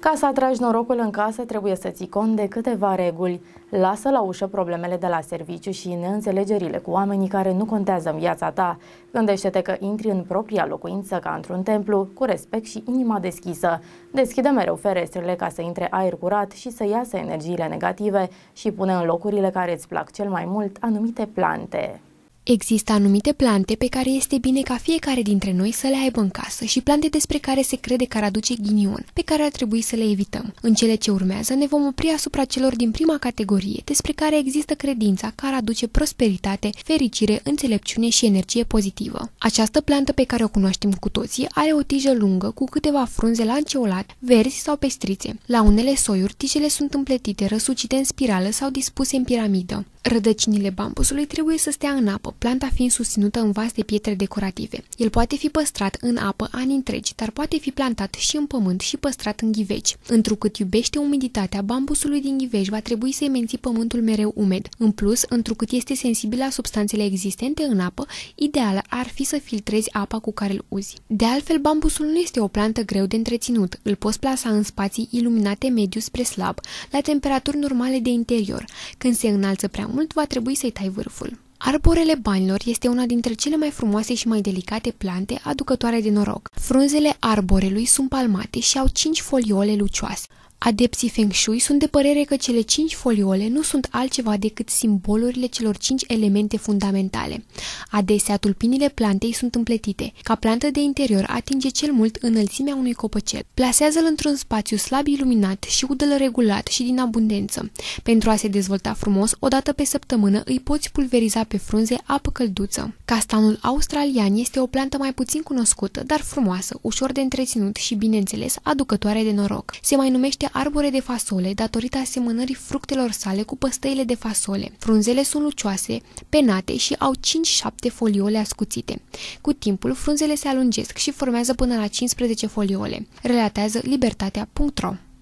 Ca să atragi norocul în casă, trebuie să ții cont de câteva reguli. Lasă la ușă problemele de la serviciu și neînțelegerile cu oamenii care nu contează în viața ta. Gândește-te că intri în propria locuință ca într-un templu, cu respect și inima deschisă. Deschide mereu ferestrele ca să intre aer curat și să iasă energiile negative și pune în locurile care îți plac cel mai mult anumite plante. Există anumite plante pe care este bine ca fiecare dintre noi să le aibă în casă și plante despre care se crede că ar aduce ghinion, pe care ar trebui să le evităm. În cele ce urmează ne vom opri asupra celor din prima categorie, despre care există credința că ar aduce prosperitate, fericire, înțelepciune și energie pozitivă. Această plantă pe care o cunoaștem cu toții are o tijă lungă cu câteva frunze lanceolate, verzi sau pestrițe. La unele soiuri, tijele sunt împletite, răsucite în spirală sau dispuse în piramidă. Rădăcinile bambusului trebuie să stea în apă, planta fiind susținută în vas de pietre decorative. El poate fi păstrat în apă ani întregi, dar poate fi plantat și în pământ și păstrat în ghiveci. Întrucât iubește umiditatea, bambusului din ghiveci va trebui să-i menții pământul mereu umed. În plus, întrucât este sensibil la substanțele existente în apă, ideal ar fi să filtrezi apa cu care îl uzi. De altfel, bambusul nu este o plantă greu de întreținut. Îl poți plasa în spații iluminate mediu spre slab, la temperaturi normale de interior. Când se înalță prea mult, va trebui să-i tai vârful. Arborele banilor este una dintre cele mai frumoase și mai delicate plante aducătoare de noroc. Frunzele arborelui sunt palmate și au 5 foliole lucioase. Adepții Feng Shui sunt de părere că cele 5 foliole nu sunt altceva decât simbolurile celor 5 elemente fundamentale. Adesea, tulpinile plantei sunt împletite. Ca plantă de interior atinge cel mult înălțimea unui copăcel. Plasează-l într-un spațiu slab iluminat și udă-l regulat și din abundență. Pentru a se dezvolta frumos, o dată pe săptămână îi poți pulveriza pe frunze apă călduță. Castanul australian este o plantă mai puțin cunoscută, dar frumoasă, ușor de întreținut și, bineînțeles, aducătoare de noroc. Se mai numește arbore de fasole datorită asemănării fructelor sale cu păstăile de fasole. Frunzele sunt lucioase, penate și au 5-7 foliole ascuțite. Cu timpul, frunzele se alungesc și formează până la 15 foliole. Relatează Libertatea.ro.